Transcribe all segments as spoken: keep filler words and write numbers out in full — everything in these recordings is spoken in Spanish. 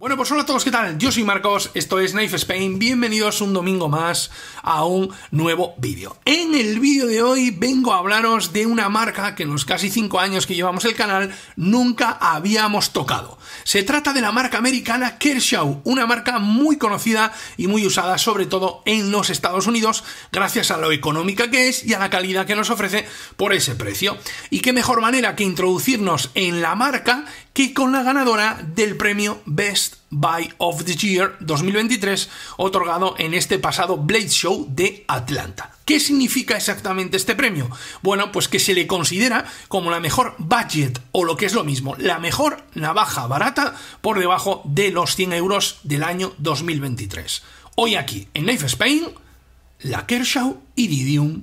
Bueno, pues hola a todos, ¿qué tal? Yo soy Marcos, esto es Knife Spain, bienvenidos un domingo más a un nuevo vídeo. En el vídeo de hoy vengo a hablaros de una marca que en los casi cinco años que llevamos el canal nunca habíamos tocado. Se trata de la marca americana Kershaw, una marca muy conocida y muy usada sobre todo en los Estados Unidos gracias a lo económica que es y a la calidad que nos ofrece por ese precio. Y qué mejor manera que introducirnos en la marca que con la ganadora del premio Best Buy of the Year dos mil veintitrés otorgado en este pasado Blade Show de Atlanta. ¿Qué significa exactamente este premio? Bueno, pues que se le considera como la mejor budget o lo que es lo mismo, la mejor navaja barata por debajo de los cien euros del año dos mil veintitrés. Hoy aquí en Knife Spain, la Kershaw Iridium.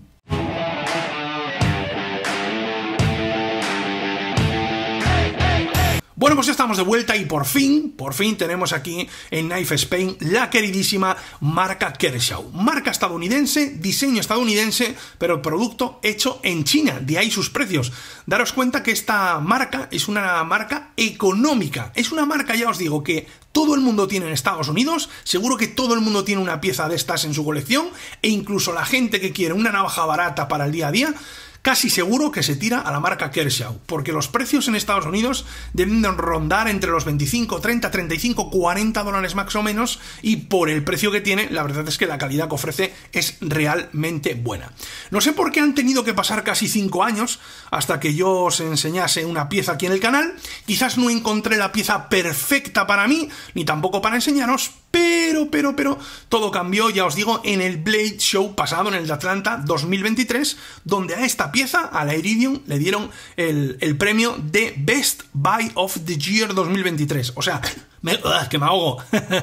Bueno, pues ya estamos de vuelta y por fin, por fin tenemos aquí en Knife Spain la queridísima marca Kershaw. Marca estadounidense, diseño estadounidense, pero el producto hecho en China, de ahí sus precios. Daros cuenta que esta marca es una marca económica, es una marca, ya os digo, que todo el mundo tiene en Estados Unidos, seguro que todo el mundo tiene una pieza de estas en su colección, e incluso la gente que quiere una navaja barata para el día a día, casi seguro que se tira a la marca Kershaw, porque los precios en Estados Unidos deben de rondar entre los veinticinco, treinta, treinta y cinco, cuarenta dólares más o menos, y por el precio que tiene, la verdad es que la calidad que ofrece es realmente buena. No sé por qué han tenido que pasar casi cinco años hasta que yo os enseñase una pieza aquí en el canal. Quizás no encontré la pieza perfecta para mí, ni tampoco para enseñaros, pero, pero, pero, todo cambió, ya os digo, en el Blade Show pasado, en el de Atlanta dos mil veintitrés, donde a esta pieza, a la Iridium, le dieron el, el premio de Best Buy of the Year dos mil veintitrés. O sea, me, uh, que me ahogo.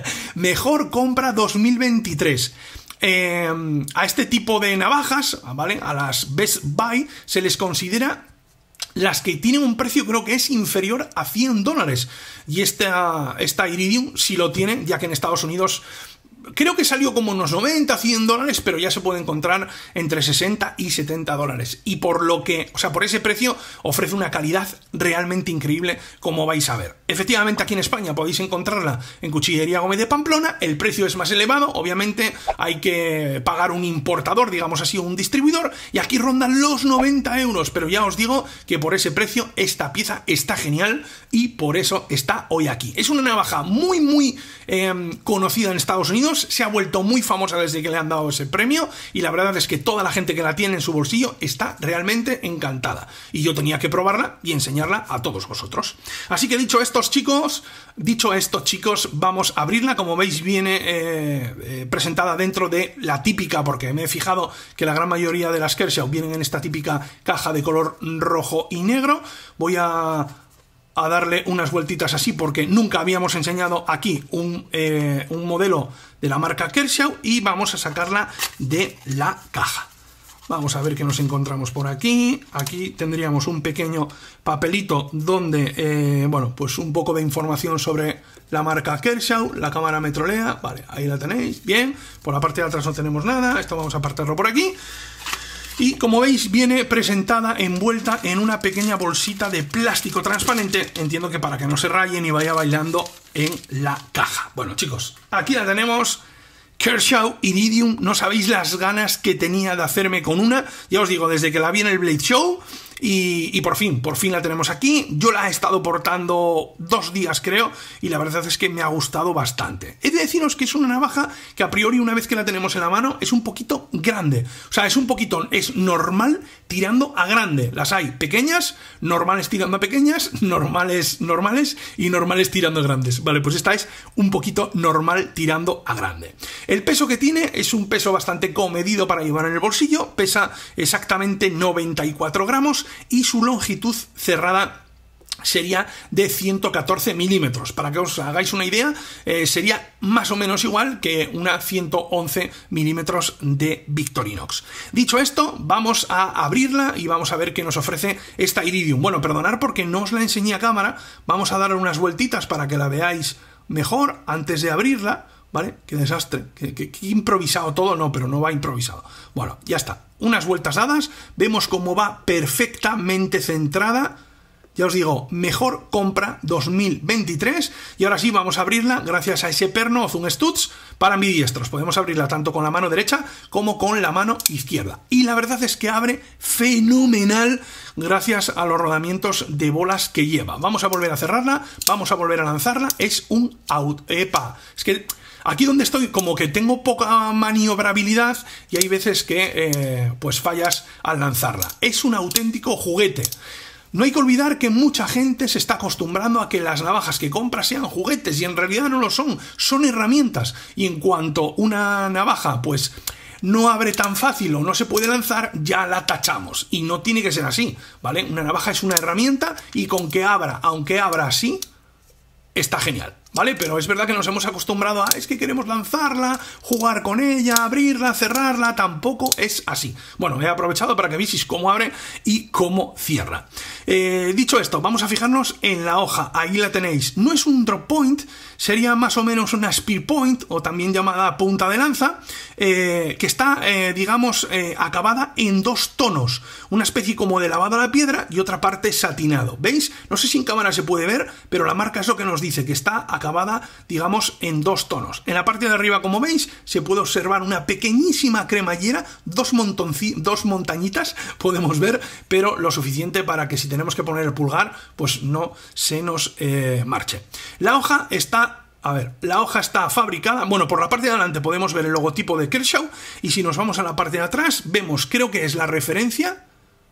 Mejor compra dos mil veintitrés. Eh, a este tipo de navajas, ¿vale? A las Best Buy se les considera las que tienen un precio, creo que es inferior a cien dólares. Y esta, esta Iridium sí lo tiene, ya que en Estados Unidos creo que salió como unos noventa, cien dólares, pero ya se puede encontrar entre sesenta y setenta dólares. Y por lo que, o sea, por ese precio ofrece una calidad realmente increíble, como vais a ver. Efectivamente, aquí en España podéis encontrarla en Cuchillería Gómez de Pamplona. El precio es más elevado, obviamente hay que pagar un importador, digamos así, un distribuidor, y aquí rondan los noventa euros. Pero ya os digo que por ese precio esta pieza está genial y por eso está hoy aquí. Es una navaja muy, muy eh, conocida en Estados Unidos. Se ha vuelto muy famosa desde que le han dado ese premio y la verdad es que toda la gente que la tiene en su bolsillo está realmente encantada. Y yo tenía que probarla y enseñarla a todos vosotros. Así que dicho esto, chicos, dicho esto, chicos, vamos a abrirla. Como veis, viene eh, eh, presentada dentro de la típica, porque me he fijado que la gran mayoría de las Kershaw vienen en esta típica caja de color rojo y negro. Voy a... a darle unas vueltitas así porque nunca habíamos enseñado aquí un, eh, un modelo de la marca Kershaw y vamos a sacarla de la caja. Vamos a ver qué nos encontramos por aquí. Aquí tendríamos un pequeño papelito donde, eh, bueno, pues un poco de información sobre la marca Kershaw, la cámara me trolea, vale, ahí la tenéis, bien. Por la parte de atrás no tenemos nada, esto vamos a apartarlo por aquí. Y como veis viene presentada envuelta en una pequeña bolsita de plástico transparente, entiendo que para que no se raye ni vaya bailando en la caja. Bueno, chicos, aquí la tenemos, Kershaw Iridium. No sabéis las ganas que tenía de hacerme con una, ya os digo, desde que la vi en el Blade Show. Y, y por fin, por fin la tenemos aquí. Yo la he estado portando dos días, creo, y la verdad es que me ha gustado bastante. He de deciros que es una navaja que a priori, una vez que la tenemos en la mano, es un poquito grande. O sea, es un poquito, es normal tirando a grande. Las hay pequeñas, normales tirando a pequeñas, normales, normales y normales tirando a grandes. Vale, pues esta es un poquito normal tirando a grande. El peso que tiene es un peso bastante comedido para llevar en el bolsillo. Pesa exactamente noventa y cuatro gramos. Y su longitud cerrada sería de ciento catorce milímetros. Para que os hagáis una idea, eh, sería más o menos igual que una ciento once milímetros de Victorinox. Dicho esto, vamos a abrirla y vamos a ver qué nos ofrece esta Iridium. Bueno, perdonad porque no os la enseñé a cámara. Vamos a darle unas vueltitas para que la veáis mejor antes de abrirla. ¿Vale? Qué desastre, qué, qué, qué improvisado todo, no, pero no va improvisado. Bueno, ya está, unas vueltas dadas, vemos cómo va perfectamente centrada Ya os digo, mejor compra dos mil veintitrés. Y ahora sí, vamos a abrirla gracias a ese perno Zoom Studs para ambidiestros. Podemos abrirla tanto con la mano derecha como con la mano izquierda. Y la verdad es que abre fenomenal gracias a los rodamientos de bolas que lleva. Vamos a volver a cerrarla, vamos a volver a lanzarla. Es un out... ¡Epa! Es que... aquí donde estoy como que tengo poca maniobrabilidad y hay veces que eh, pues fallas al lanzarla. Es un auténtico juguete. No hay que olvidar que mucha gente se está acostumbrando a que las navajas que compra sean juguetes y en realidad no lo son, son herramientas. Y en cuanto una navaja pues no abre tan fácil o no se puede lanzar, ya la tachamos. Y no tiene que ser así, ¿vale? Una navaja es una herramienta y con que abra, aunque abra así, está genial, ¿vale? Pero es verdad que nos hemos acostumbrado a, es que queremos lanzarla, jugar con ella, abrirla, cerrarla, tampoco es así. Bueno, he aprovechado para que veáis cómo abre y cómo cierra. Eh, dicho esto, vamos a fijarnos en la hoja, ahí la tenéis. No es un drop point, sería más o menos una spear point, o también llamada punta de lanza, eh, que está, eh, digamos, eh, acabada en dos tonos. Una especie como de lavado a la piedra y otra parte satinado. ¿Veis? No sé si en cámara se puede ver, pero la marca es lo que nos dice, que está acabada, digamos, en dos tonos. En la parte de arriba, como veis, se puede observar una pequeñísima cremallera, dos, dos montañitas, podemos ver, pero lo suficiente para que si tenemos que poner el pulgar, pues no se nos eh, marche. La hoja está... A ver, la hoja está fabricada, bueno, por la parte de adelante podemos ver el logotipo de Kershaw y si nos vamos a la parte de atrás vemos, creo que es la referencia,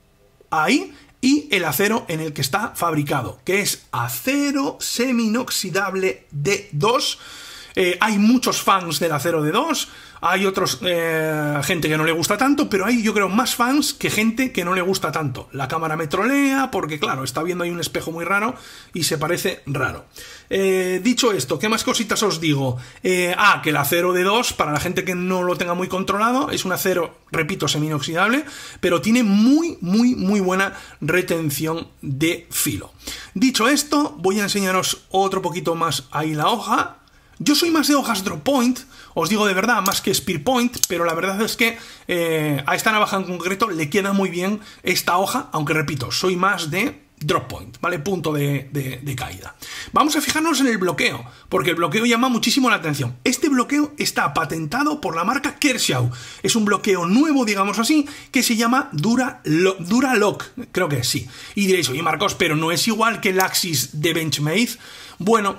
ahí, y el acero en el que está fabricado, que es acero seminoxidable D dos. Eh, hay muchos fans del acero D dos, hay otros eh, gente que no le gusta tanto, pero hay yo creo más fans que gente que no le gusta tanto. La cámara me trolea porque claro, está viendo ahí un espejo muy raro y se parece raro. Eh, dicho esto, ¿qué más cositas os digo? Eh, ah, que el acero D dos, para la gente que no lo tenga muy controlado, es un acero, repito, seminoxidable, pero tiene muy, muy, muy buena retención de filo. Dicho esto, voy a enseñaros otro poquito más ahí la hoja. Yo soy más de hojas drop point, os digo de verdad, más que spear point, pero la verdad es que eh, a esta navaja en concreto le queda muy bien esta hoja, aunque repito, soy más de drop point, ¿vale? Punto de, de, de caída. Vamos a fijarnos en el bloqueo, porque el bloqueo llama muchísimo la atención. Este bloqueo está patentado por la marca Kershaw. Es un bloqueo nuevo, digamos así, que se llama Dura, Dura Lock, creo que sí. Y diréis, oye Marcos, pero no es igual que el Axis de Benchmade. Bueno,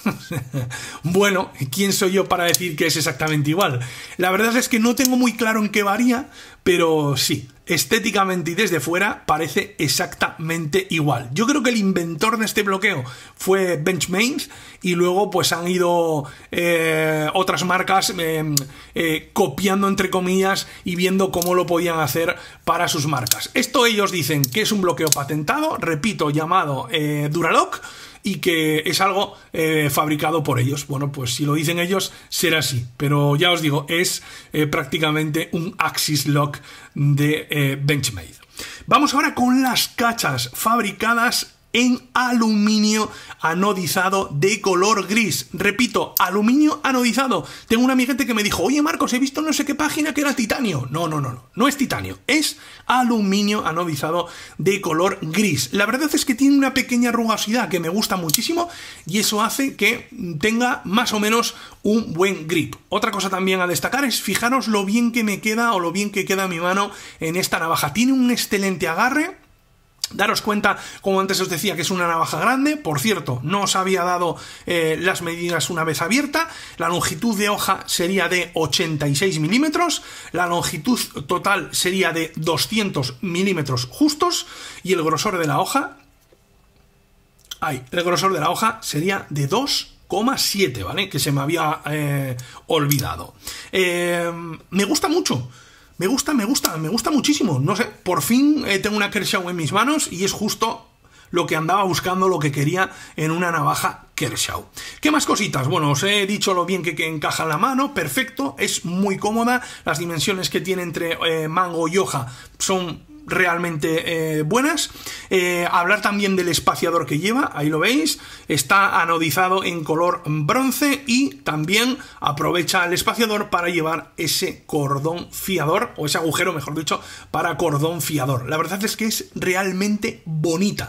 bueno, ¿quién soy yo para decir que es exactamente igual? La verdad es que no tengo muy claro en qué varía, pero sí, estéticamente y desde fuera parece exactamente igual. Yo creo que el inventor de este bloqueo fue Benchmade y luego pues han ido eh, otras marcas eh, eh, copiando entre comillas y viendo cómo lo podían hacer para sus marcas. Esto ellos dicen que es un bloqueo patentado, repito, llamado eh, Duralock, y que es algo eh, fabricado por ellos. Bueno, pues si lo dicen ellos, será así. Pero ya os digo, es eh, prácticamente un Axis Lock de eh, Benchmade. Vamos ahora con las cachas fabricadas en aluminio anodizado de color gris. Repito, aluminio anodizado. Tengo un amiguete que me dijo, oye Marcos, he visto no sé qué página que era titanio. No, no, no, no, no es titanio, es aluminio anodizado de color gris. La verdad es que tiene una pequeña rugosidad que me gusta muchísimo y eso hace que tenga más o menos un buen grip. Otra cosa también a destacar es fijaros lo bien que me queda o lo bien que queda mi mano en esta navaja. Tiene un excelente agarre. Daros cuenta, como antes os decía, que es una navaja grande. Por cierto, no os había dado eh, las medidas una vez abierta. La longitud de hoja sería de ochenta y seis milímetros. La longitud total sería de doscientos milímetros justos. Y el grosor de la hoja... Ay, el grosor de la hoja sería de dos coma siete, ¿vale? Que se me había eh, olvidado. Eh, me gusta mucho. Me gusta, me gusta, me gusta muchísimo. No sé, por fin eh, tengo una Kershaw en mis manos y es justo lo que andaba buscando, lo que quería en una navaja Kershaw. ¿Qué más cositas? Bueno, os he dicho lo bien que, que encaja en la mano, perfecto, es muy cómoda. Las dimensiones que tiene entre eh, mango y hoja son realmente eh, buenas. Eh, hablar también del espaciador que lleva, ahí lo veis, está anodizado en color bronce y también aprovecha el espaciador para llevar ese cordón fiador, o ese agujero, mejor dicho, para cordón fiador. La verdad es que es realmente bonita.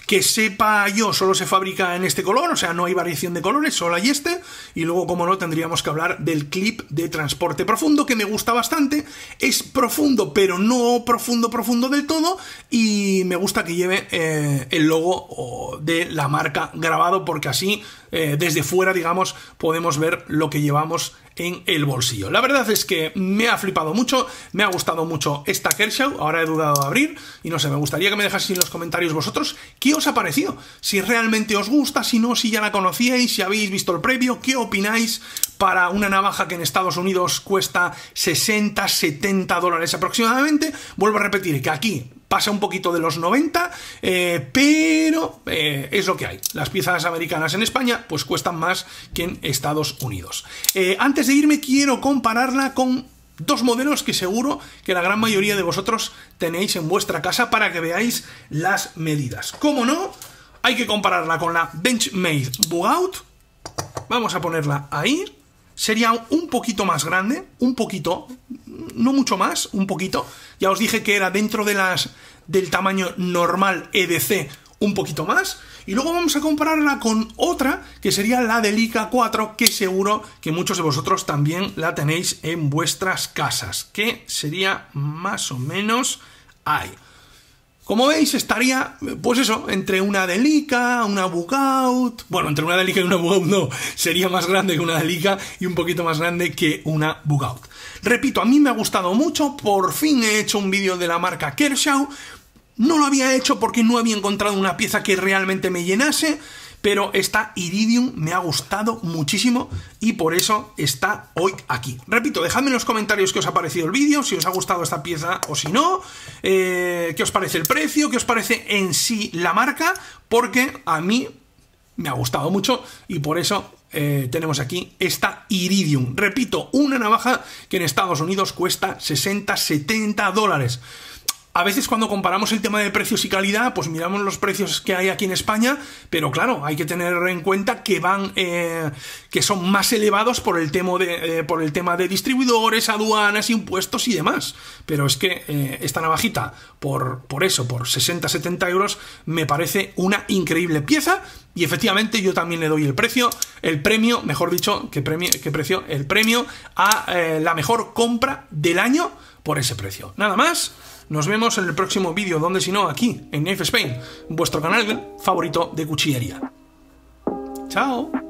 que sepa yo, solo se fabrica en este color, o sea, no hay variación de colores, solo hay este. Y luego, como no, tendríamos que hablar del clip de transporte profundo, que me gusta bastante. Es profundo, pero no profundo, profundo del todo. Y me gusta que lleve eh, el logo de la marca grabado, porque así, eh, desde fuera, digamos, podemos ver lo que llevamos en el bolsillo. La verdad es que me ha flipado mucho, me ha gustado mucho esta Kershaw. Ahora he dudado de abrir y no sé, me gustaría que me dejaseis en los comentarios vosotros qué os ha parecido, si realmente os gusta, si no, si ya la conocíais, si habéis visto el previo, qué opináis para una navaja que en Estados Unidos cuesta sesenta, setenta dólares aproximadamente. Vuelvo a repetir que aquí pasa un poquito de los noventa, eh, pero eh, es lo que hay. Las piezas americanas en España pues cuestan más que en Estados Unidos. Eh, antes de irme quiero compararla con dos modelos que seguro que la gran mayoría de vosotros tenéis en vuestra casa para que veáis las medidas. Como no, hay que compararla con la Benchmade Bug Out. Vamos a ponerla ahí. Sería un poquito más grande, un poquito, no mucho más, un poquito. Ya os dije que era dentro de las del tamaño normal E D C, un poquito más. Y luego vamos a compararla con otra, que sería la Delica cuatro, que seguro que muchos de vosotros también la tenéis en vuestras casas, que sería más o menos ahí. Como veis, estaría, pues eso, entre una Delica, una Bug Out. Bueno, entre una Delica y una Bug Out no, sería más grande que una Delica y un poquito más grande que una Bug Out. Repito, a mí me ha gustado mucho, por fin he hecho un vídeo de la marca Kershaw. No lo había hecho porque no había encontrado una pieza que realmente me llenase, pero esta Iridium me ha gustado muchísimo y por eso está hoy aquí. Repito, dejadme en los comentarios qué os ha parecido el vídeo, si os ha gustado esta pieza o si no, eh, qué os parece el precio, qué os parece en sí la marca, porque a mí me ha gustado mucho y por eso eh, tenemos aquí esta Iridium. Repito, una navaja que en Estados Unidos cuesta sesenta, setenta dólares. A veces cuando comparamos el tema de precios y calidad, pues miramos los precios que hay aquí en España, pero claro, hay que tener en cuenta que van, eh, que son más elevados por el tema de, eh, por el tema de distribuidores, aduanas, impuestos y demás. Pero es que eh, esta navajita, por, por eso, por sesenta, setenta euros, me parece una increíble pieza. Y efectivamente yo también le doy el precio, el premio, mejor dicho, que premio, que precio, el premio a eh, la mejor compra del año por ese precio. Nada más. Nos vemos en el próximo vídeo, donde si no, aquí, en Knife Spain, vuestro canal favorito de cuchillería. ¡Chao!